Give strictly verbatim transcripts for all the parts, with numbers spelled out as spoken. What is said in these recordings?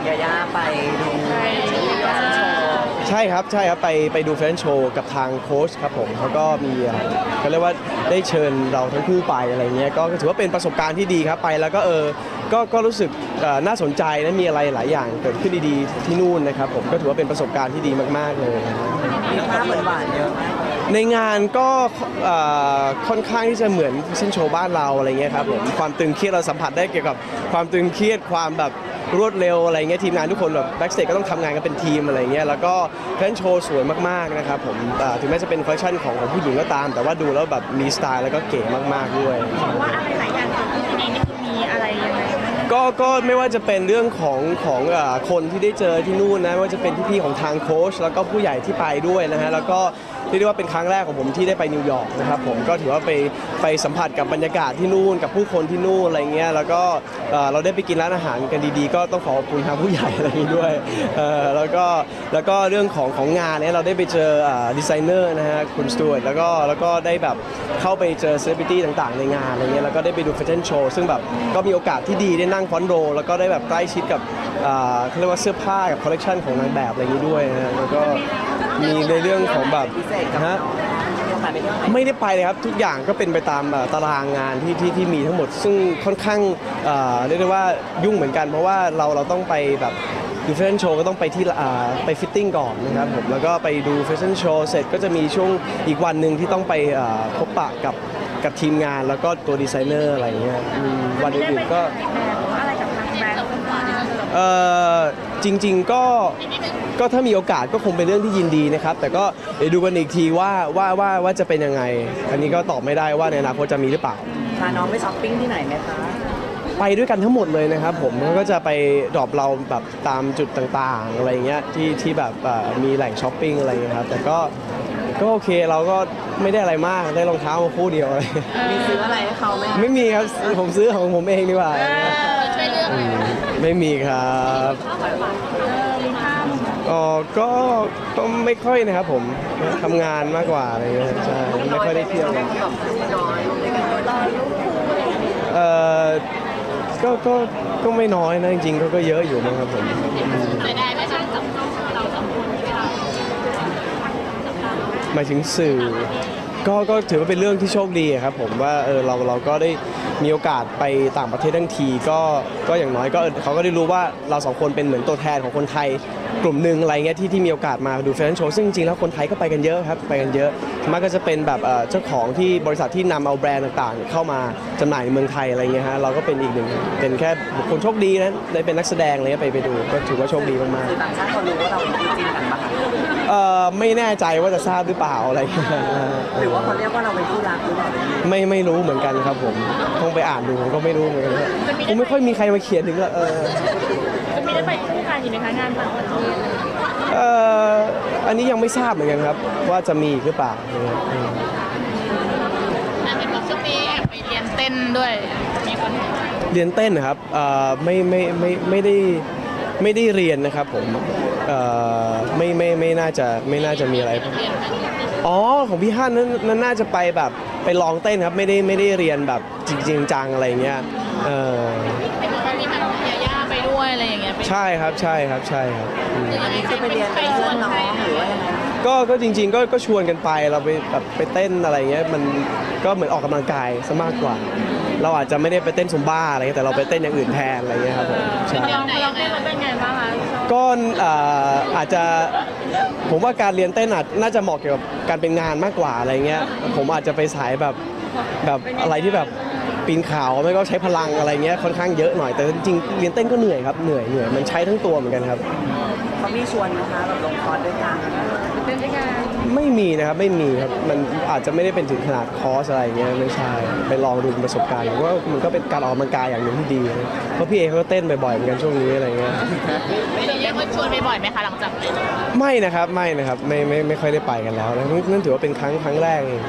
ยาย่าไปดูแฟชั่นโชว์ใช่ครับใช่ครับไปไปดูแฟชั่นโชว์กับทางโค้ชครับผมเขาก็มีเขาเรียกว่าได้เชิญเราทั้งคู่ไปอะไรเงี้ยก็ถือว่าเป็นประสบการณ์ที่ดีครับไปแล้วก็เออก็ก็รู้สึกน่าสนใจและมีอะไรหลายอย่างเกิดขึ้นดีๆที่นู่นนะครับผมก็ถือว่าเป็นประสบการณ์ที่ดีมากๆเลยมีภาพหวานๆเยอะมากในงานก็ค่อนข้างที่จะเหมือนแฟชั่นโชว์บ้านเราอะไรเงี้ยครับผมความตึงเครียดเราสัมผัสได้เกี่ยวกับความตึงเครียดความแบบรวดเร็วอะไรเงี้ยทีมงานทุกคนแบบแบ็กสเตจก็ต้องทำงานกันเป็นทีมอะไรเงี้ยแล้วก็แฟชั่นโชว์สวยมากๆนะครับผมถึงแม้จะเป็นคอลเลคชันของของผู้หญิงก็ตามแต่ว่าดูแล้วแบบมีสไตล์แล้วก็เก๋มากๆด้วยว่าอะไรหลายอย่างที่ในนี้คือมีอะไรยังไงก็ก็ไม่ว่าจะเป็นเรื่องของของคนที่ได้เจอที่นู่นนะไม่ว่าจะเป็นพี่ๆของทางโค้ชแล้วก็ผู้ใหญ่ที่ไปด้วยนะฮะแล้วก็เรียกได้ว่าเป็นครั้งแรกของผมที่ได้ไปนิวยอร์กนะครับผมก็ถือว่าไปไปสัมผัสกับบรรยากาศที่นู่นกับผู้คนที่นู่นอะไรเงี้ยแล้วก็เราได้ไปกินร้านอาหารกันดีๆก็ต้องขอขอบคุณทางผู้ใหญ่อะไรนี้ด้วยแล้วก็แล้วก็เรื่องของของงานเนี่ยเราได้ไปเจอดีไซเนอร์นะฮะคุณสตูดแล้วก็แล้วก็ได้แบบเข้าไปเจอเซเลบริตี้ต่างๆในงานอะไรเงี้ยแล้วก็ได้ไปดูแฟชั่นโชว์ซึ่งแบบก็มีโอกาสที่ดีได้นั่งฟรอนต์โรว์แล้วก็ได้แบบใกล้ชิดกับเขาเรียกว่าเสื้อผ้ากับคอลเลคชันของนางแบบอะไรนี้ด้วยนะแล้วก็มีในเรื่องของแบบฮะไม่ได้ไปเลยครับทุกอย่างก็เป็นไปตามตารางงานที่ที่ที่มีทั้งหมดซึ่งค่อนข้างเรียกได้ว่ายุ่งเหมือนกันเพราะว่าเราเราต้องไปแบบดูแฟชั่นโชว์ก็ต้องไปที่ไปฟิตติ้งก่อนนะครับผมแล้วก็ไปดูแฟชั่นโชว์เสร็จก็จะมีช่วงอีกวันหนึ่งที่ต้องไปพบปะกับกับทีมงานแล้วก็ตัวดีไซเนอร์อะไรเงี้ยวันอื่นๆก็อะไรกับทางแบรนด์เออจริงๆก็ก็ถ้ามีโอกาสก็คงเป็นเรื่องที่ยินดีนะครับแต่ก็เดี๋ยวดูกันอีกทีว่าว่าว่าว่าจะเป็นยังไงอันนี้ก็ตอบไม่ได้ว่าในอนาคตจะมีหรือเปล่าพาน้องไปช้อปปิ้งที่ไหนไหมคะไปด้วยกันทั้งหมดเลยนะครับผมก็จะไปดรอปเราแบบตามจุดต่างๆอะไรเงี้ยที่ที่แบบมีแหล่งช้อปปิ้งอะไรเงี้ยครับแต่ก็ก็โอเคเราก็ไม่ได้อะไรมากได้รองเท้ามาคู่เดียวอะไรมีซื้ออะไรให้เขาไหมไม่มีครับผมซื้อของผมเองดีกว่าช่วยเลือกไม่มีครับอ๋อก็ก็ไม่ค่อยนะครับผมทำงานมากกว่าอะไรเงี้ยใช่ไม่ค่อยได้เที่ยวกันเออก็ก็ก็ไม่น้อยนะจริงๆก็ก็เยอะอยู่นะครับผมเสียดายไหมช่างจับต้องเราสองคนที่เราหมายถึงสื่อก็ก็ถือว่าเป็นเรื่องที่โชคดีครับผมว่าเออเราเราก็ได้มีโอกาสไปต่างประเทศทั้งทีก็ก็อย่างน้อยก็เขาก็ได้รู้ว่าเราสองคนเป็นเหมือนตัวแทนของคนไทยกลุ่มหนึ่งอะไรเงี้ยที่ที่มีโอกาสมาดูแฟชั่นโชว์ซึ่งจริงๆแล้วคนไทยก็ไปกันเยอะครับไปกันเยอะมันก็จะเป็นแบบเจ้าของที่บริษัทที่นำเอาแบรนด์ต่างๆเข้ามาจำหน่ายในเมืองไทยอะไรเงี้ยฮะเราก็เป็นอีกหนึ่งเป็นแค่บุคคลโชคดีนะได้เป็นนักแสดงอะไรไปไปดูก็ถือว่าโชคดีมากๆคือต่างชาติเขารู้ว่าเราเป็นคู่จิ้นกันปะเอ่อไม่แน่ใจว่าจะทราบหรือเปล่าอะไรหรือว่าเขาเรียกว่าเราเป็นคู่รักหรือเปล่าไม่ไม่รู้เหมือนกันครับผมต้องไปอ่านดูผมก็ไม่รู้เหมือนกันผมไม่ค่อยมีใครมาเขียนถึงละเออจะมีได้ไปคู่กันอยู่ในงานต่างประเทศเอ่ออันนี้ยังไม่ทราบเหมือนกันครับว่าจะมีหรือเปล่าอ่าเป็นบอกช่วงนี้แอบไปเรียนเต้นด้วยมีคนเรียนเต้นนะครับเอ่อไม่ไม่ไม่ไม่ได้ไม่ได้เรียนนะครับผมเอ่อไม่ไม่ไม่น่าจะไม่น่าจะมีอะไรอ๋อของพี่ฮั่นนั้นนั้นน่าจะไปแบบไปลองเต้นครับไม่ได้ไม่ได้เรียนแบบจริงๆจังอะไรเงี้ยเออเป็นคนที่แบบยาย่าไปด้วยอะไรอย่างเงี้ยใช่ครับใช่ครับใช่ครับอันนี้คือไปเรียนไปชวนน้องหรือว่ายังไงก็ก็จริงๆก็ก็ชวนกันไปเราไปแบบไปเต้นอะไรเงี้ยมันก็เหมือนออกกำลังกายซะมากกว่าเราอาจจะไม่ได้ไปเต้นซุมบ้าอะไรแต่เราไปเต้นอย่างอื่นแทนอะไรเงี้ยครับผมใช่ลองลองเต้นเราเป็นไงบ้างคะก็อาจจะผมว่าการเรียนเต้นอาจน่าจะเหมาะเกี่ยวกับการเป็นงานมากกว่าอะไรเงี้ยผมอาจจะไปสายแบบแบบอะไรที่แบบปีนเขาไม่ก็ใช้พลังอะไรเงี้ยค่อนข้างเยอะหน่อยแต่จริงๆเรียนเต้นก็เหนื่อยครับเหนื่อยเหนื่อยมันใช้ทั้งตัวเหมือนกันครับเขามีชวนนะคะแบบลงคอร์สด้วยกันเต้นด้วยกันไม่มีนะครับไม่มีครับมันอาจจะไม่ได้เป็นถึงขนาดคอร์สอะไรเงี้ยไม่ใช่ไปลองดูประสบการณ์ว่ามันก็เป็นการออกกำลังกายอย่างหนึ่งที่ดีเพราะพี่เอเขาก็เต้นบ่อยๆเหมือนกันช่วงนี้อะไรเงี้ยไม่ได้ยังชวนไปบ่อยไหมคะหลังจากไม่นะครับไม่นะครับไม่ไม่ไม่ค่อยได้ไปกันแล้วนั่นถือว่าเป็นครั้งครั้งแรกเอง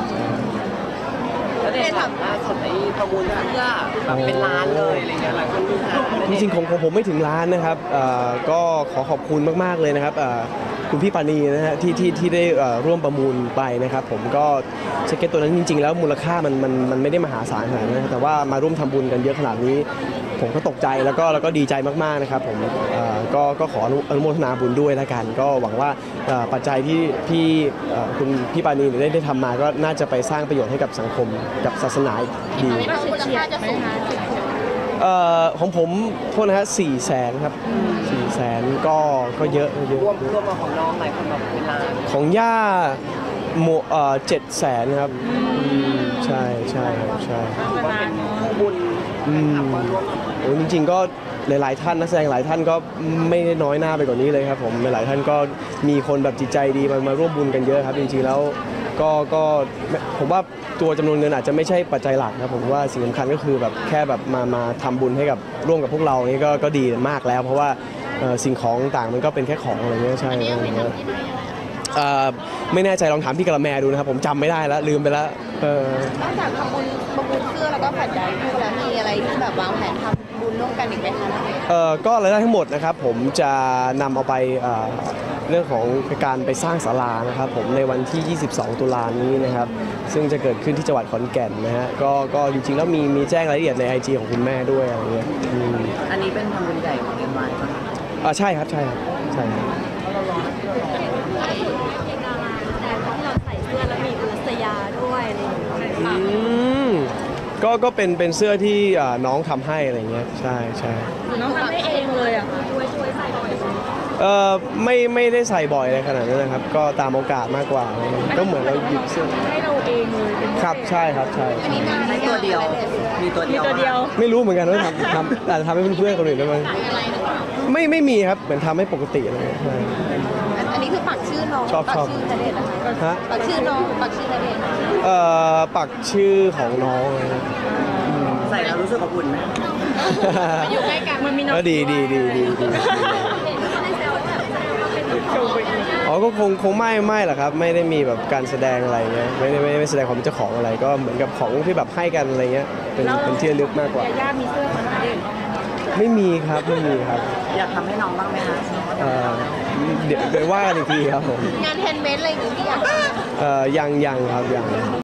แล้วได้ทำล่าสุดในประมูลเสื้อแบบเป็นล้านเลยอะไรเงี้ยหลายคนดูหาจริงๆของผมไม่ถึงล้านนะครับก็ขอขอบคุณมากๆเลยนะครับคุณพี่ปานีนะฮะที่ที่ที่ได้เอ่อร่วมประมูลไปนะครับผมก็แจ็คเก็ตตัวนั้นจริงๆแล้วมูลค่ามันมันมันไม่ได้มหาศาลขนาดนั้นนะแต่ว่ามาร่วมทำบุญกันเยอะขนาดนี้ ผมก็ตกใจแล้วก็แล้วก็ดีใจมากๆนะครับผมเอ่อก็ก็ขออนุอนุโมทนาบุญด้วยแล้วกัน ก็หวังว่าเอ่อปัจจัยที่พี่เอ่อคุณพี่ปานีได้ได้ทำมาก็น่าจะไปสร้างประโยชน์ให้กับสังคมกับศาสนาดีมูลค่าจะสูงเอ่อของผมโทษนะฮะสี่แสนครับสี่แสนก็ก็เยอะเยอะรวมรวมมาของน้องหลายคนแบบเป็นล้านของย่าหมวเอ่อเจ็ดแสนครับอืมใช่ใช่ครับใช่ถือว่าเป็นคู่บุญอืมขับมาร่วมโอ้จริงๆก็หลายๆท่านนักแสดงหลายท่านก็ไม่ได้น้อยหน้าไปกว่านี้เลยครับผมหลายๆท่านก็มีคนแบบจิตใจดีมามาร่วมบุญกันเยอะครับจริงๆแล้วก็ก็ผมว่าตัวจำนวนเงินอาจจะไม่ใช่ปัจจัยหลักนะผมว่าสิ่งสำคัญก็คือแบบแค่แบบมามาทำบุญให้กับร่วมกับพวกเรานี่ก็ก็ดีมากแล้ว เพราะว่าเอ่อสิ่งของต่างมันก็เป็นแค่ของอะไรเงี้ยใช่เอ่อไม่แน่ใจลองถามพี่กะละแมดูนะครับผมจำไม่ได้แล้วลืมไปแล้วเออนอกจากทำบุญประมูลเสื้อแล้วก็ปัจจัยคู่แล้วมีอะไรที่แบบวางแผนทำบุญร่วมกันอีกไหมคะเอ่อก็รายได้ทั้งหมดนะครับผมจะนำเอาไปเอ่อเรื่องของการไปสร้างศาลานะครับผมในวันที่ ยี่สิบสอง ตุลานี้นะครับซึ่งจะเกิดขึ้นที่จังหวัดขอนแก่นนะฮะก็ก็จริงๆแล้วมีมีแจ้งรายละเอียดใน ไอ จี ของคุณแม่ด้วยอะไรเงี้ยอืมอันนี้เป็นทำบุญใหญ่ของเอ็มวายป่ะอ่าใช่ครับใช่ครับใช่ครับแต่ที่เราใส่เสื้อแล้วมีอุรัสยาด้วยอะไรอย่างเงี้ยอืมก็ก็เป็นเป็นเสื้อที่อ่าน้องทำให้อะไรเงี้ยใช่ใช่น้องทำได้เองเลยอ่ะช่วยช่วยใส่บ่อยเอ่อไม่ไม่ได้ใส่บ่อยอะไรขนาดนั้นนะครับ ก็ตามโอกาสมากกว่าอะไรเงี้ยก็เหมือนเราหยิบเสื้อให้เราเองเลยเป็นครับใช่ครับใช่อันนี้นานมีแล้วตัวเดียว มีตัวเดียวตัวเดียวไม่รู้เหมือนกันว่าทำทำอาจจะทำให้เพื่อนๆคนอื่นได้ไหมไม่ไม่มีครับเหมือนทำให้ปกติอะไรเลยใช่อันนี้คือปักชื่อน้องชอบปัชอบชื่อณเดชน์นะคะฮะปักชื่อน้องปักชื่อณเดชน์เอ่อปักชื่อของน้องเลยนะใส่แล้วรู้สึกอบอุ่นไหมอยู่ใกล้กันมันมีน้องก็ดีดีดีดีดีอ๋อก็คงคงไม่ไม่หรอกครับ ไม่ได้มีแบบการแสดงอะไรเงี้ยไม่ได้ไม่ได้ไม่แสดงความเป็นเจ้าของอะไร ก็เหมือนกับของที่แบบให้กันอะไรเงี้ยเป็นเป็นที่ระลึกมากกว่าย่ามีเสื้อของเด่นไม่มีครับไม่มีครับอยากทำให้น้องบ้างไหมคะเอ่อเดี๋ยวเดี๋ยวว่ากันอีกทีครับผมงานแฮนด์เมดอะไรอย่างงี้ที่อยากเอ่อยังยังครับยัง